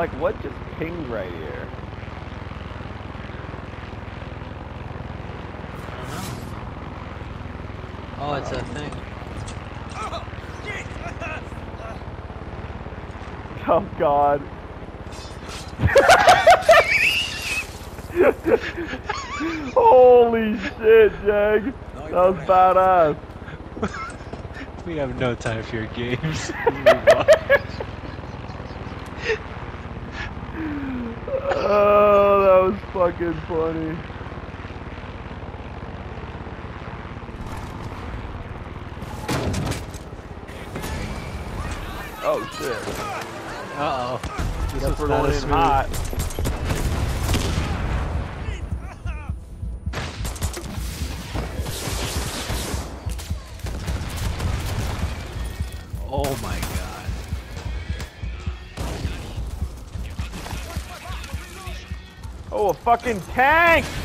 Like, what just pinged right here? Oh, it's a thing. Oh God. Holy shit, Jag. That was badass. We have no time for your games. Oh, that was fucking funny. Oh shit. Uh-oh. This Guess was we're not going a in smooth. hot. Oh my god. Oh, a fucking tank!